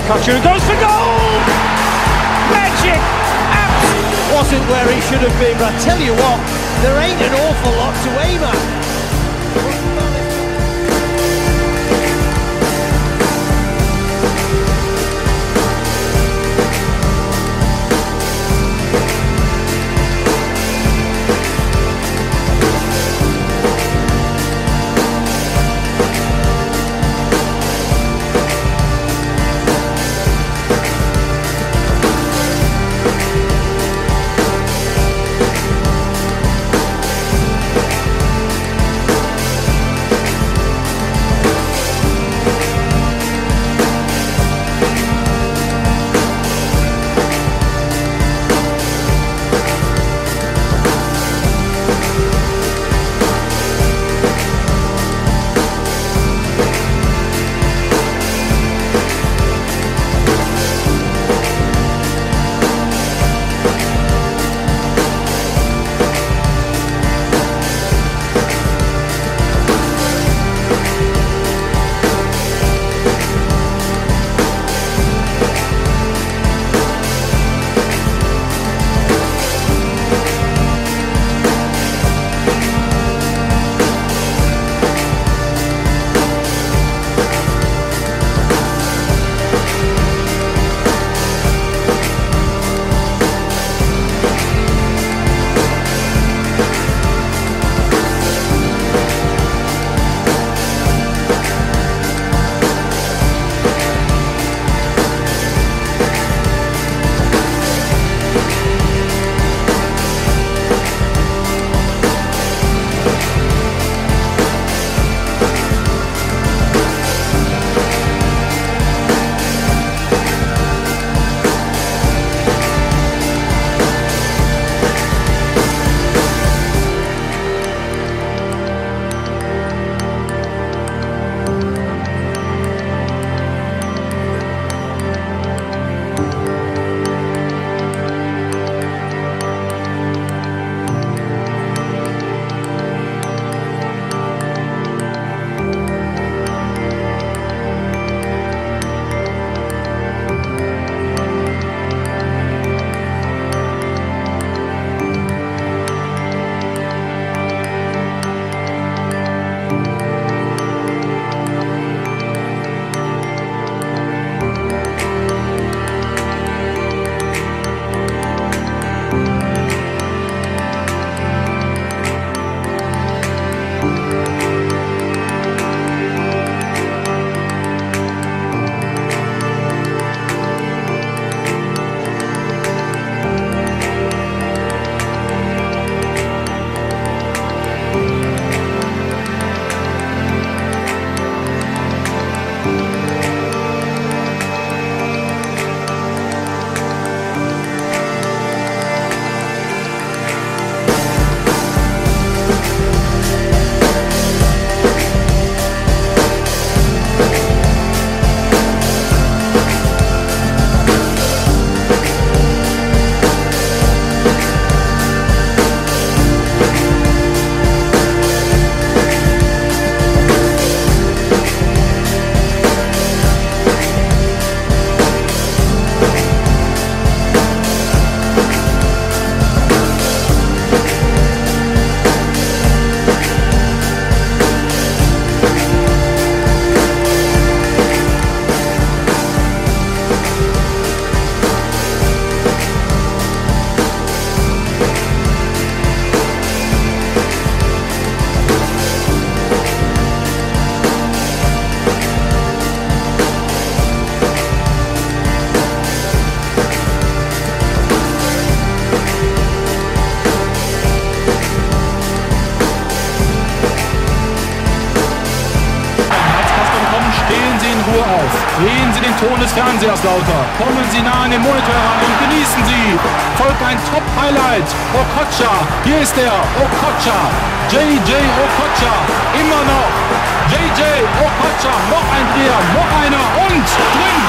Okocha who goes for goal! Magic! Wasn't where he should have been, but I tell you what, there ain't an awful lot to aim at. Drehen Sie den Ton des Fernsehers lauter. Kommen Sie nah an den Monitor heran und genießen Sie. Folgt ein Top-Highlight. Okocha, hier ist er, Okocha. Jay Jay Okocha, immer noch. Jay Jay Okocha, noch ein Dreher, noch einer und drin.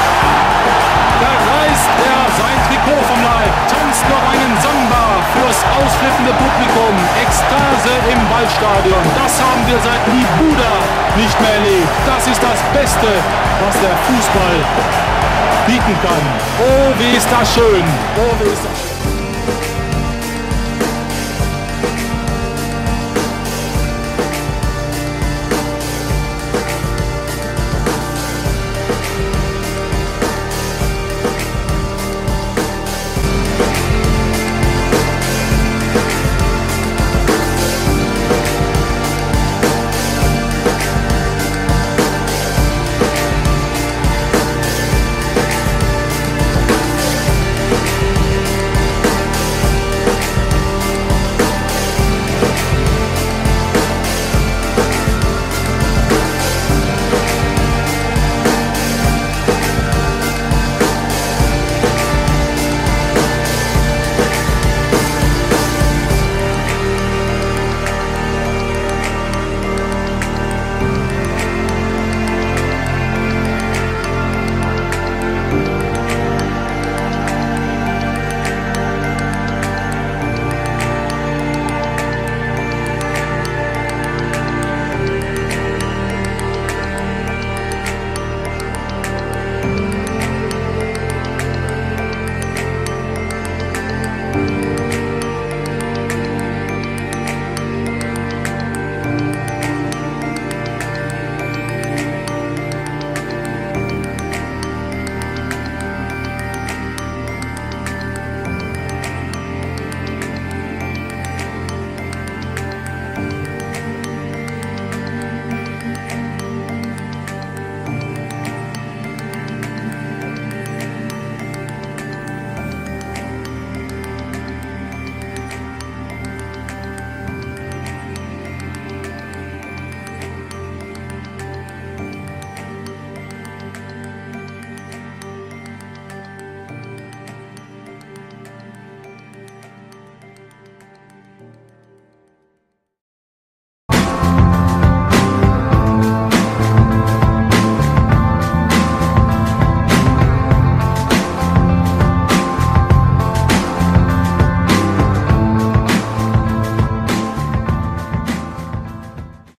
Da reißt er sein Trikot vom Leib, tanzt noch einen Samba fürs ausflippende Publikum, Ekstase im Waldstadion. Das haben wir seit Buda nicht mehr erlebt. Das ist das Beste, was der Fußball bieten kann. Oh, wie ist das schön. Oh, wie ist das schön.